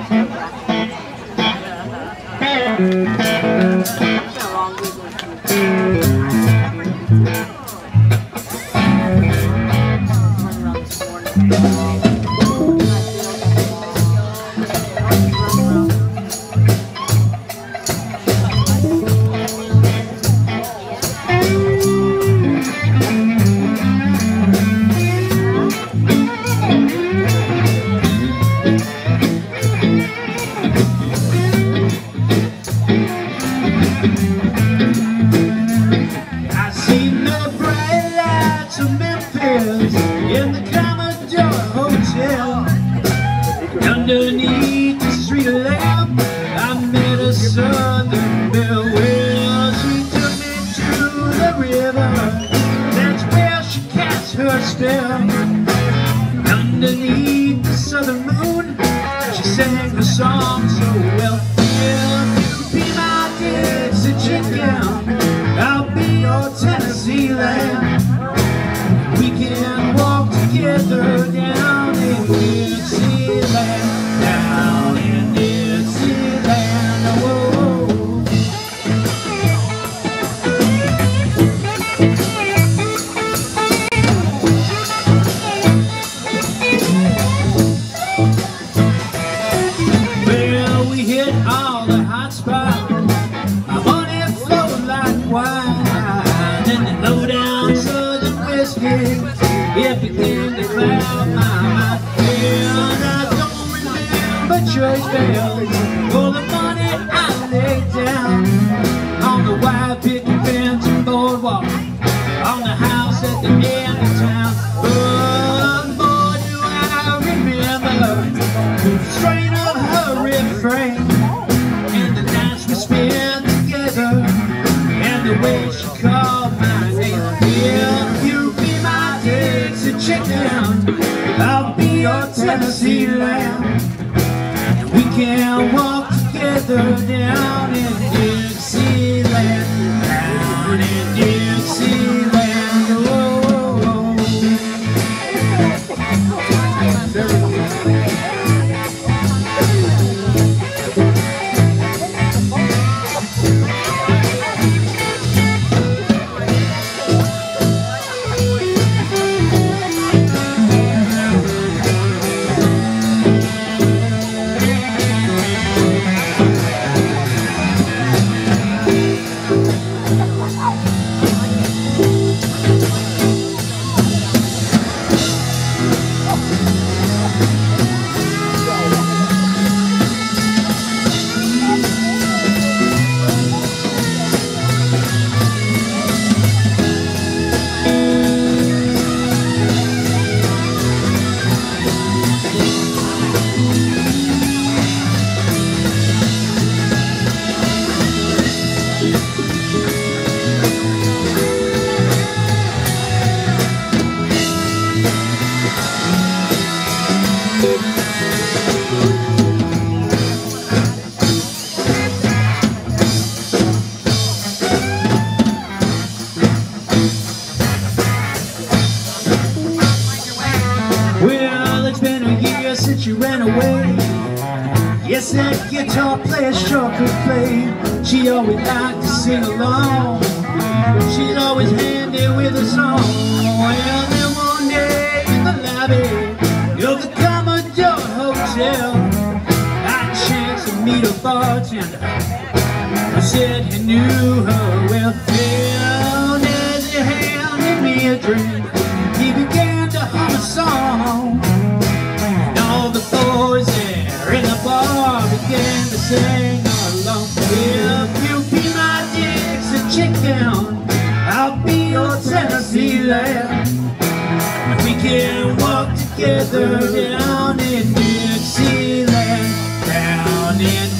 Underneath the street lamp, I met a southern belle. Well, she took me to the river, that's where she cast her spell. Underneath the southern moon, she sang the song so well. If you be my Dixie chicken, I'll be your Tennessee lamb. We can walk together down in Dixieland. Down in Dixieland, whoa. Well, we hit all the hot spots. My money flowed like wine. And the low down southern whiskey, it began to cloud my mind. Church bells for the money I laid down on the wide picket fence and boardwalk, on the house at the end of town. Oh, boy, do I remember the strain of her refrain, and the nights we spent together, and the way she called my name. If you be my Dixie chicken, I'll be your Tennessee lamb. We can walk together down in Dixieland, down in Dixieland, whoa, whoa, Well, it's been a year since you ran away. Yes, that guitar player sure could play. She always liked to sing along. She'd always hand it with a song. Well, then one day in the lobby of the Commodore Hotel, I chanced to meet a bartender who said he knew her well. Well, as he handed me a drink, he began to hum a song, and all the boys there in the bar began to sing along. If you be my Dixie chicken, I'll be your Tennessee lamb. We can walk together down in Dixieland, down in